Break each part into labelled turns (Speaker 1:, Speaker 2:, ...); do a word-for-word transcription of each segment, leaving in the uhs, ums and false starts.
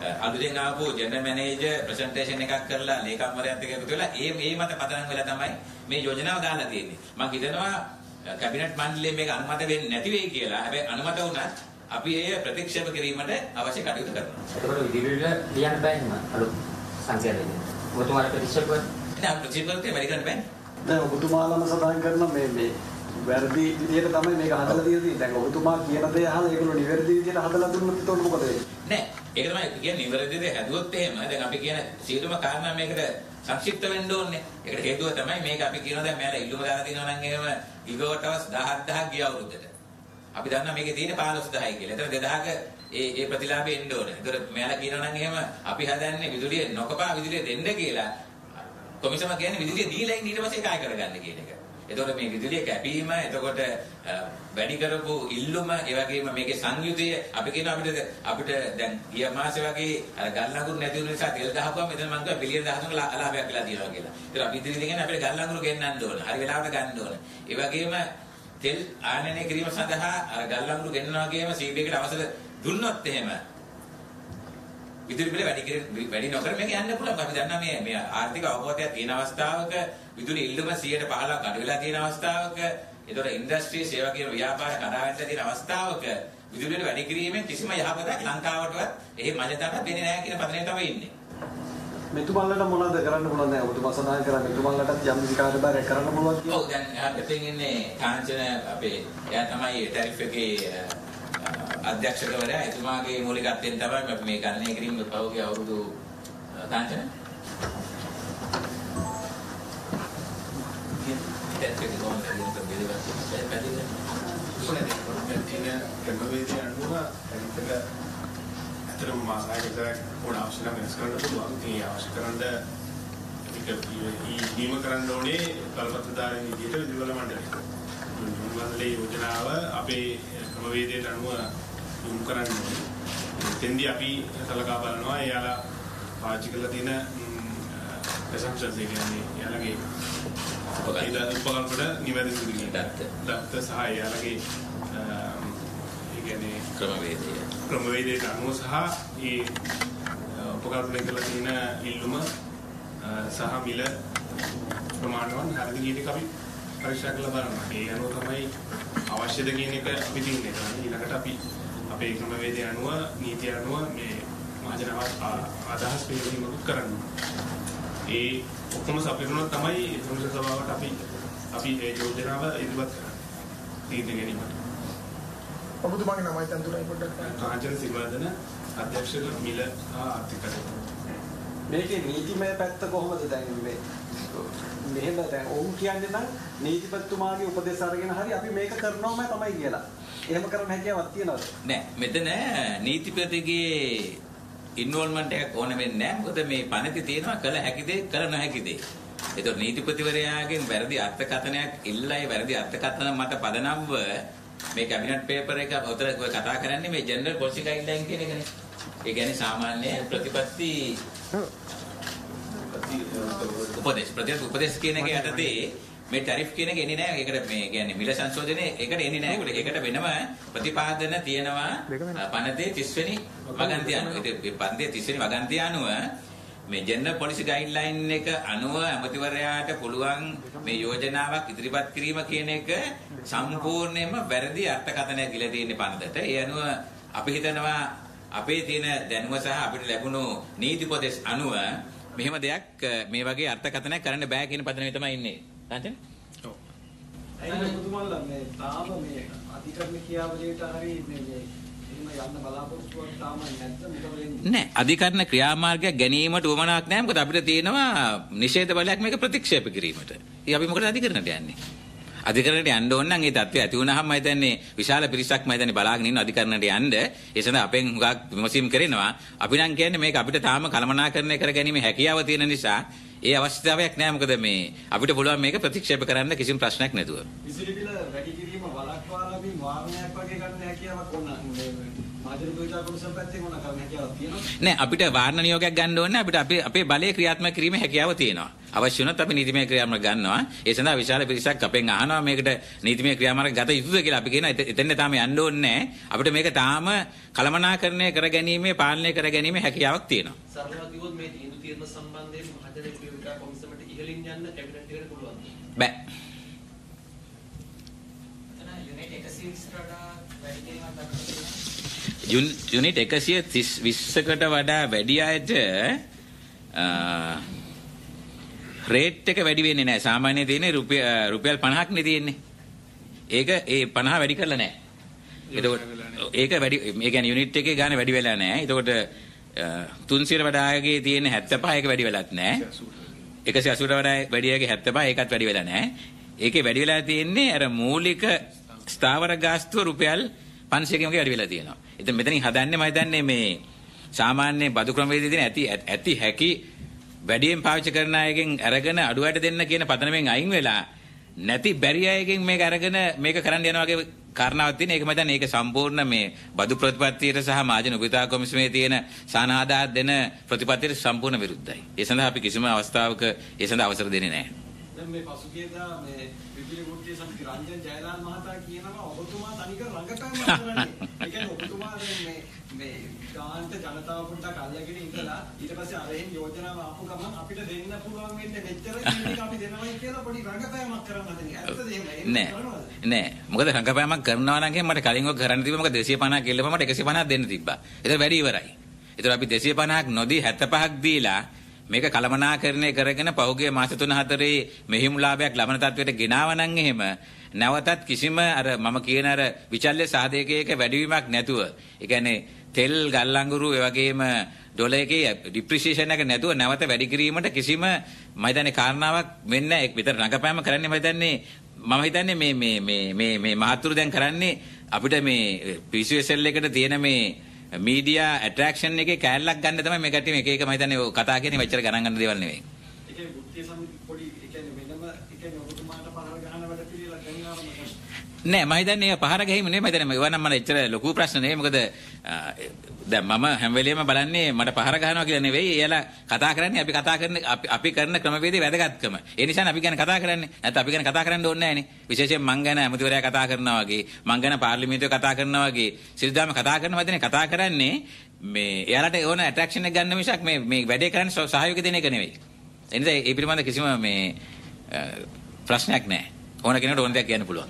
Speaker 1: අලුතෙන් ආපු general manager presentation එකක් කරලා ලේකම්වරයාත් එක්ක එකතු වෙලා ඒ මේ මත පදනම් වෙලා තමයි මේ යෝජනාව දාලා තියෙන්නේ. මම හිතනවා කැබිනට් මණ්ඩලයෙන් මේක අනුමත වෙන්නේ නැති වෙයි කියලා. හැබැයි අනුමත වුණත් අපි ඒ ප්‍රතික්ෂේප කිරීමට අවශ්‍ය කටයුතු කරනවා.
Speaker 2: ඒකට ඉදිරියට ලියන්න බෑනේ මම අලුත් සංඛ්‍යාවලින්. ඔබතුමාලා ප්‍රතික්ෂේප
Speaker 1: නෑ ප්‍රතික්ෂේප කරේ වැඩි කරන්න බෑනේ.
Speaker 3: දැන් ඔබතුමාලම සඳහන් කරන මේ මේ වැරදි විදියට තමයි මේක හදලා තියෙන්නේ. දැන් ඔබතුමා කියන දේ අහලා ඒගොල්ලෝ නිවැරදි විදියට හදලා දුන්නොත් එතකොට මොකද වෙන්නේ?
Speaker 1: නෑ ඒක තමයි කියන්නේ නිවැරදි දේ හැදුවොත් එහෙම දැන් අපි කියන සියලුම කාරණා මේකට සංක්ෂිප්ත වෙන්න ඕනේ. ඒකට හේතුව තමයි මේක අපි කියනවා දැන් මෙයාලා ඉල්ලුම දාලා තියෙනවා නම් එහෙම ගිගවට් අවස් දහයක් ගිය අවුරුද්දට. අපි දන්නා මේකේ තියෙන පහළොස් දහයයි කියලා. ඒතර දෙදහක ඒ ඒ ප්‍රතිලාභය එන්න ඕනේ. ඒතර මෙයාලා කියනවා නම් එහෙම අපි හදන්නේ විදුලිය නොකපා විදුලිය දෙන්න කියලා. කොමිසම කියන්නේ විදුලිය දීලා ඉන්න ඊට පස්සේ කාය කරගන්න කියන එක. එතකොට මේ විදුලිය කැපීම, එතකොට වැඩි කරපු ඉල්ලුම, ඒ වගේම මේකේ සංයුතිය අපි කියනවා අපිට අපිට දැන් ගිය මාසේ වගේ අර ගල් ලඟුරු නැති වුන නිසා තෙල් ගහපුවම මෙතන මම කිව්වා බිලියන දහතුනක ලාභයක් වෙලා තියෙනවා කියලා. ඒතර අපි ඉදිරියට කියන්නේ අපිට ගල් ලඟුරු ගෙන්නන්න ඕන. හරි වෙලාවට ගන්න ඕන. ඒ වගේම තෙල් ආනයනය කිරීම සඳහා අර ගල් ලඟුරු ගෙන්නනවා කියම සීබී එකට අවසර දුන්නොත් එහෙම විදුලි බිල වැඩි වැඩි නොකර මේක යන්න පුළුවන්. අපි දන්නා මේ මේ ආර්ථික අවබෝධයක් තියෙන අවස්ථාවක විදුලි ඉල්ලුම සියයට පහළොවක් අඩු වෙලා තියෙන අවස්ථාවක ඒතකොට ඉන්ඩස්ට්‍රි සේවා කියන ව්‍යාපාර කඩාවැටෙන්න තියෙන අවස්ථාවක විදුලි බිල වැඩි කිරීමෙන් කිසිම යහපතක් ලංකාවටවත් එහෙම මජතකට දෙන්නේ නැහැ කියන පදනය තමයි ඉන්නේ.
Speaker 3: මෙතුමන්ලට මොනවද කරන්න පුළුවන් දැන් ඔබතුමා සඳහන් කරා මෙතුමන්ලටත් යම් කිසි කාර්යභාරයක් කරන්න පුළුවන් කියලා.
Speaker 1: ඔව් දැන් අපිටින් ඉන්නේ කාංචන අපේ එයා තමයි ටැරිෆ් එකේ අධ්‍යක්ෂකවරයා. එතුමාගේ මූලිකත්වයෙන් තමයි අපි මේ ගණනය කිරීම පහුගිය අවුරුදු කාංචන ටැරිෆ් එක කොහොමද කියන පිළිවෙලක් පැහැදිලි
Speaker 4: කරනවා. ක්‍රමවේදය අනුව ටැරිෆ් එක අතරම මාසයකට ඕන අවශ්‍ය නම් වෙනස් කරන්න පුළුවන්. ඒ අවශ්‍ය කරන ඊම කරන්න ඕනේ කල්පත්‍රදාරී විදියට විදුලි මණ්ඩලය. විදුලි මණ්ඩලයේ යෝජනාව අපේ ක්‍රමවේදයට අනුව යොමු කරන්න ඕනේ. එතෙන්දී අපි සලකා බලනවා එයාලා පාවිච්චි කරලා තියෙන assumptions ඒ කියන්නේ එයාලගේ උපකල්පන නිවැරදි සිදුවීම දත්ත සහ එයාලගේ ඒ කියන්නේ
Speaker 1: ක්‍රමවේදය
Speaker 4: ක්‍රමවේදයට අනුව සහ ඒ උපකල්පන කරලා තියෙන ඉල්ලුම සහ මිල ප්‍රමාණවන් හරිද කියන එක අපි පරීක්ෂා කරලා බලනවා. ඒ අනුව තමයි අවශ්‍යද කියන එක අපි තින්නේ. ඊළඟට අපි අපේ ක්‍රමවේදය අනුව නීතිය අනුව මේ මහජන අදහස් පිළිගැනීමක් කරනවා. ඒ ඔක්කොම සපිරුණොත් තමයි සම්මත සභාවට අපි අපි ඒ යෝජනාව ඉදිරිපත් කරන්නේ. තීන්දුව ගැනීමට.
Speaker 5: ඔබතුමාගේ නමයි තන්තුරයි පොඩ්ඩක්
Speaker 4: කාංචන සිල්වර්ධන අධ්‍යක්ෂක මිල ආර්ථිකය.
Speaker 3: මේකේ නීතිමය පැත්ත කොහොමද දැන් මේ මෙහෙම දැන් ඔවුන් කියන්නේ නම් නීතිපතිතුමාගේ උපදෙස් අරගෙන හරි අපි මේක කරනවම තමයි කියලා. එහෙම කරන්න හැකියාවක් තියනවද?
Speaker 1: නෑ මෙතන නීතිපතිගේ ඉන්වෝල්ව්මන්ට් එකක් ඕන වෙන්නේ නෑ. මොකද මේ පනති තියෙනවා කළ හැකි දේ කළ නොහැකි දේ. ඒතකොට නීතිපතිවරයාගෙන් වැරදි අර්ථකථනයක් ඉල්ලයි වැරදි අර්ථකථන මත පදනම්ව මේ කැබිනට් පේපර් එක උතර කතා කරන්නේ මේ ජෙනරල් පොලිසි ගයිඩ්ලයින් කියන එකනේ. ඒ කියන්නේ සාමාන්‍ය ප්‍රතිපත්ති උපදේශ ප්‍රතිපත්ති උපදේශ කියන එක යටතේ මේ ටැරිෆ් කියන එක එන්නේ නැහැ. ඒකට මේ කියන්නේ මිල සංශෝධනයේ ඒකට එන්නේ නැහැ. ඒකට වෙනම ප්‍රතිපාදන තියෙනවා පනතේ තිස් වෙනි වගන්තිය අනුව. ඒ පන්තියේ තිස් වෙනි වගන්තිය අනුව මේ ජෙනරල් පොලිසි ගයිඩ්ලයින් එක අනුව ඇමතිවරයාට පුළුවන් මේ යෝජනාවක් ඉදිරිපත් කිරීම කියන එක සම්පූර්ණයෙන්ම වැරදි අර්ථකථනයක් කියලා තියෙන්නේ පනතට. ඒ අනුව අපි හිතනවා අපේ තියෙන දැනුම සහ අපිට ලැබුණු නීති උපදෙස් අනුව මෙහෙම දෙයක් මේ වගේ අර්ථකථනයක් කරන්න බෑ කියන පදනමේ තමයි ඉන්නේ. කාන්තන්?
Speaker 3: ඔව්. අයින ඔබතුමාලා මේ තාම මේ අධිකරණ ක්‍රියාවලියට හරි මේ එහෙම යන්න බලාපොරොත්තුවක් තාම නැද්ද? මොකද වෙන්නේ?
Speaker 1: නෑ අධිකරණ ක්‍රියාමාර්ගයක් ගැනීමට උවමනාවක් නෑ. මොකද අපිට තියෙනවා නිෂේධ බලයක් මේක ප්‍රතික්ෂේප කිරීමට. ඒ අපි මොකටද අධිකරණයට යන්නේ? අධිකරණයට යන්න ඕන නම් ඒ තත්ත්වය ඇති වුණාම මම හිතන්නේ විශාල පිරිසක් මම හිතන්නේ බලාගෙන ඉන්න අධිකරණයට යන්න ඒ සඳහා අපෙන් හුඟක් විමසීම් කරනවා. අපි නම් කියන්නේ මේක අපිට තාම කළමනාකරණය කරගැනීමේ හැකියාව තියෙන නිසා ඒ අවශ්‍යතාවයක් නැහැ. මොකද මේ අපිට පුළුවන් මේක ප්‍රතික්ෂේප කරන්න කිසිම ප්‍රශ්නයක් නැතුව.
Speaker 3: විදුලි බිල වැඩි කිරීම වළක්වාලා අපි වාරණයක් වගේ ගන්න හැකියාවක් ඕන. මාජන මහජන ප්‍රතිචාර කොමිසම පැත්තේ මොන කරන්න හැකියාවක් තියෙනවද?
Speaker 1: නෑ අපිට වාරණ නියෝගයක් ගන්න ඕනේ අපිට අපේ අපේ බලය ක්‍රියාත්මක කිරීමේ හැකියාව තියෙනවා. අවශ්‍ය වුණොත් අපි නීතිමය ක්‍රියාමාර්ග ගන්නවා. ඒ සඳහා විශාල පිරිසක් අපෙන් අහනවා මේකට නීතිමය ක්‍රියාමාර්ග ගත යුතුද කියලා. අපි කියනවා එතෙන් තාම යන්න ඕනේ නෑ. අපිට මේක තාම කළමනාකරණය කරගැනීමේ පාලනය කරගැනීමේ හැකියාවක් තියෙනවා.
Speaker 6: සරලව කිව්වොත් මේ තීන්දුව తీරන සම්බන්ධයෙන් මහජන ප්‍රතිචාර කොමිසමට ඉහළින් යන්න කැබිනට් එකට පුළුවන්ද?
Speaker 1: බෑ. යුනිට් එකසිය විස්සකට වඩා වැඩි අයට රේට් එක වැඩි වෙන්නේ නැහැ. සාමාන්‍යයෙන් තියෙන්නේ රුපියල් පනහක් නේ තියෙන්නේ. ඒක ඒ පනහ වැඩි කරලා නැහැ. එතකොට ඒක වැඩි ඒ කියන්නේ යුනිට් එකේ ගාන වැඩි වෙලා නැහැ. එතකොට තුන්සියයට වඩා අයගේ තියෙන හැත්තෑ පහ ඒක වැඩි වෙලත් නැහැ. එකසිය අසූට වඩා වැඩි අයගේ හැත්තෑ පහ ඒකත් වැඩි වෙලා නැහැ. ඒකේ වැඩි වෙලා තියෙන්නේ අර මූලික ස්ථාවර ගාස්තුව රුපියල් පන්සියකින් වගේ වැඩි වෙලා තියෙනවා. ඉතින් මෙතනින් හදන්නේ මම හිතන්නේ මේ සාමාන්‍ය බදු ක්‍රමවේදයේ තියෙන ඇති ඇති හැකි වැඩියෙන් පාවිච්චි කරන අයගෙන් අරගෙන අඩුවට දෙන්න කියන පදනමෙන් අයින් වෙලා නැති බැරි අයගෙන් මේක අරගෙන මේක කරන්න යනවා වගේ කාරණාවක් තියෙන. ඒක මම හිතන්නේ ඒක සම්පූර්ණ මේ බදු ප්‍රතිපත්තියට සහ මහජන උපයෝගිතා කොමිසමේ තියෙන සානාදා දෙන ප්‍රතිපත්තියට සම්පූර්ණ විරුද්ධයි. ඒ සඳහා අපි කිසිම අවස්ථාවක ඒ සඳහා අවසර දෙන්නේ නැහැ.
Speaker 3: දැන් මේ පසුගියදා මේ විදුලි වෘත්තීය සමිති රංජන් ජයලාල් මහතා කියනවා ඔබතුමා තනිකර රංගපෑමක් කරන්නේ. ඒ කියන්නේ ඔබතුමා මේ මේ ගාන්ට ජනතාව පොඩ්ඩක් අල්ලගෙන ඉඳලා ඊට පස්සේ අරෙන් යෝජනාව ආපු ගමන් අපිට දෙන්න පුළුවන් වෙන්නේ මෙච්චර කෙනෙක් අපි දෙනවයි කියලා පොඩි රංගපෑමක් කරන්න හදන්නේ. ඇත්තද එහෙම?
Speaker 1: නෑ නෑ මොකද රංගපෑමක් කරනවා නම් මට කලින් ඔක කරන්න තිබ්බා. මොකද දෙසිය පනහක් ගෙල්ලපම මට එකසිය පනහක් දෙන්න තිබ්බා. ඒක වැඩි ඉවරයි. ඒතර අපි දෙසිය පනහක් නොදී හැත්තෑ පහක් දීලා මේක කළමනාකරණය කරගෙන පහුගිය මාස තුන හතරේ මෙහිමුලාභයක් ලබන තත්වයට ගෙනාව නම් එහෙම නැවතත් කිසිම අර මම කියන අර විචල්්‍ය සාධකයක වැඩිවීමක් නැතුව ඒ කියන්නේ තෙල් ගල් අඟුරු ඒ වගේම ඩොලර් එකේ ඩිප්‍රීසියේෂන් එක නැතුව නැවත වැඩි කිරීමට කිසිම මම හිතන්නේ කාරණාවක් වෙන්නේ නැහැ. ඒක විතර රඟපෑම කරන්නේ මම හිතන්නේ මම හිතන්නේ මේ මේ මේ මේ මේ මහතුරු දැන් කරන්නේ අපිට මේ පී සී එස් එල් එකට තියෙන මේ මීඩියා ඇට්‍රැක්ෂන් එකේ කෑල්ලක් ගන්න තමයි මේ කට්ටිය මේක එක මම හිතන්නේ කතා කියන්නේ මෙච්චර ගණන් ගන්න දේවල් නෙවෙයි.
Speaker 3: ඒ කියන්නේ වෘත්තීය සමිති පොඩි ඒ කියන්නේ වෙනම ඒ කියන්නේ ඔබතුමාට පහර ගහන වැඩ පිළිවෙලක් ගන්නවම
Speaker 1: නෑ මම හිතන්නේ පහර ගැහිම නෙමෙයි. මම හිතන්නේ ඒවා නම් මට එච්චර ලොකු ප්‍රශ්න නෙවෙයි. මොකද දැන් මම හැම වෙලෙම බලන්නේ මට පහර ගහනවා කියලා නෙවෙයි. එයාලා කතා කරන්නේ අපි කතා කරන අපි කරන ක්‍රමවේදයේ වැදගත්කම. ඒ නිසා අපි ගැන කතා කරන්නේ. නැත්නම් අපි ගැන කතා කරන්න ඕනේ නෑනේ. විශේෂයෙන් මං ගැන අමුතිවරයා කතා කරනවා වගේ, මං ගැන පාර්ලිමේන්තුවේ කතා කරනවා වගේ සිල්දාම කතා කරනවා හිතන්නේ කතා කරන්නේ මේ එයාලට ඕන ඇට්‍රැක්ෂන් එක ගන්න මිසක් මේ මේ වැඩේ කරන්නේ සහයෝගය දෙන එක නෙවෙයි. ඒ නිසා ඒ පිළිබඳ කිසිම මේ ප්‍රශ්නයක් නෑ. ඕන කෙනෙකුට ඕන දෙයක් කියන්න පුළුවන්.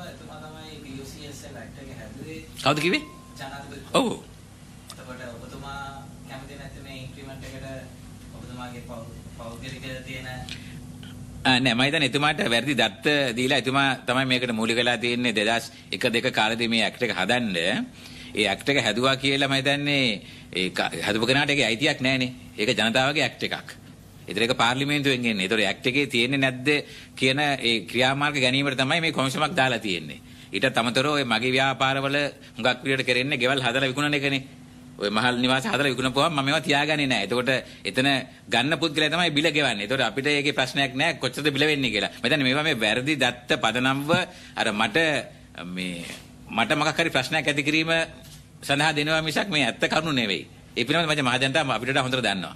Speaker 1: කවුද කිව්වේ?
Speaker 6: ජනාධිපති.
Speaker 1: ඔව්.
Speaker 6: එතකොට ඔබතුමා කැමති නැති මේ ඉන්ක්‍රිමන්ට් එකට ඔබතුමාගේ පෞද්ගලික තියෙන
Speaker 1: නෑ මම හිතන්නේ එතුමාට වැරදි දත්ත දීලා එතුමා තමයි මේකට මූලික වෙලා තියෙන්නේ දෙදාස් එක දෙක කාලෙදී මේ ඇක්ට් එක හදන්න. ඒ ඇක්ට් එක හැදුවා කියලා මම හිතන්නේ ඒ හදපු කෙනාට ඒකේ අයිතියක් නෑනේ. ඒක ජනතාවගේ ඇක්ට් එකක්. ඒතර ඒක පාර්ලිමේන්තුවෙන් එන්නේ. ඒතර ඇක්ට් එකේ තියෙන්නේ නැද්ද කියන ඒ ක්‍රියාමාර්ග ගැනීමට තමයි මේ කොමිසමක් දාලා තියෙන්නේ. ඊටත් අමතරව ඔය මගේ ව්‍යාපාරවල හුඟක් විදියට කරන්නේ ගෙවල් හදලා විකුණන එකනේ. ඔය මහල් නිවාස හදලා විකුණපුවම මම මේවා තියාගන්නේ නැහැ. එතකොට එතන ගන්න පුද්ගලයා තමයි බිල ගෙවන්නේ. එතකොට අපිට ඒකේ ප්‍රශ්නයක් නැහැ කොච්චරද බිල වෙන්නේ කියලා. මම හිතන්නේ මේවා මේ වැරදි දත්ත පදනම්ව අර මට මේ මට මොකක් හරි ප්‍රශ්නයක් ඇති කිරීම සඳහා දෙනවා මිසක් මේ ඇත්ත කරුණු නෙවෙයි. ඒ පිළිබඳව මම මහජනතාව අපිට වඩා හොඳට දන්නවා.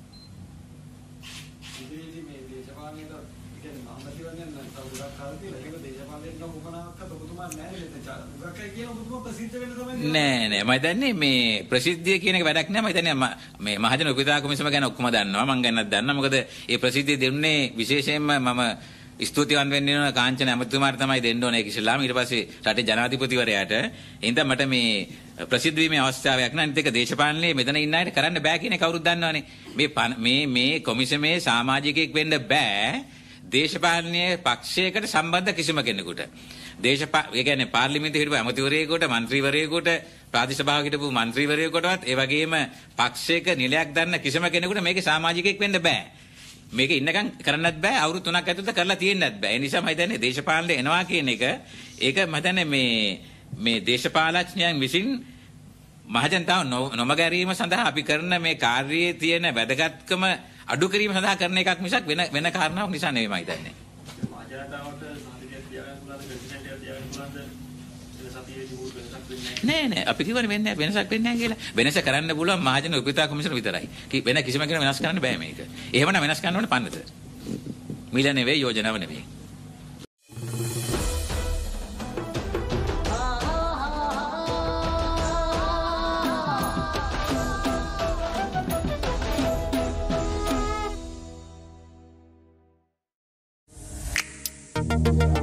Speaker 1: නෑ නෑ මම හිතන්නේ මේ ප්‍රසිද්ධිය කියන එක වැඩක් නෑ. මම හිතන්නේ මේ මහජන උපයෝගිතා කොමිසම ගැන ඔක්කොම දන්නවා. මම ගැනත් දන්නවා. මොකද මේ ප්‍රසිද්ධිය දෙන්නේ විශේෂයෙන්ම මම ස්තුතිවන්ත වෙන්න වෙන කාංචන ඇමතුමාට තමයි දෙන්න ඕනේ ඒක ඉස්ලාම. ඊට පස්සේ රටේ ජනාධිපතිවරයාට. එහෙනම් මට මේ ප්‍රසිද්ධ වීමේ අවස්ථාවක් නෑ. අනිත් එක දේශපාලනයේ මෙතන ඉන්න අයට කරන්න බෑ කියන එක කවුරුත් දන්නවනේ. මේ මේ මේ කොමිසමේ සමාජිකයෙක් වෙන්න බෑ දේශපාලනීය පක්ෂයකට සම්බන්ධ කිසිම කෙනෙකුට. දේශපා ඒ කියන්නේ පාර්ලිමේන්තුවේ හිටපු ඇමතිවරයෙකුට, മന്ത്രിවරයෙකුට, ප්‍රාදේශ සභාවක හිටපු മന്ത്രിවරයෙකුටවත් ඒ වගේම පක්ෂයක නිලයක් ගන්න කිසිම කෙනෙකුට මේකේ සමාජිකයෙක් වෙන්න බෑ. මේක ඉන්නකම් කරන්නත් බෑ. අවුරුදු තුනක් ඇතුළත කරලා තියෙන්නත් බෑ. ඒ නිසා මම හිතන්නේ දේශපාලනේ එනවා කියන එක ඒක මම හිතන්නේ මේ මේ දේශපාලඥයන් විසින් මහජනතාව නොමගැරීම සඳහා අපි කරන මේ කාර්යයේ තියෙන වැදගත්කම අඩු කිරීම සඳහා කරන එකක් මිසක් වෙන වෙන කාරණාවක් නිසා නෙවෙයි මම හිතන්නේ.
Speaker 7: මහජනතාවට සාධකයක් තියාගන්න පුළුවන් ප්‍රෙසිඩන්ට් එකක් තියාගන්න පුළුවන් වෙන සතිය
Speaker 4: නීතියේදී මොකද වෙනසක් වෙන්නේ
Speaker 1: නෑ නෑ අපි කිව්වනේ වෙන්නේ නැහැ වෙනසක් වෙන්නේ නැහැ කියලා. වෙනස කරන්න පුළුවන් මහජන උපිතා කොමිසම විතරයි. කි- වෙන කිසිම කෙනෙක් වෙනස් කරන්න බෑ මේක. එහෙමනම් වෙනස් කරන්න ඕනේ පන්නත. මිල නෙවෙයි යෝජනාව නෙවෙයි.
Speaker 7: Thank you.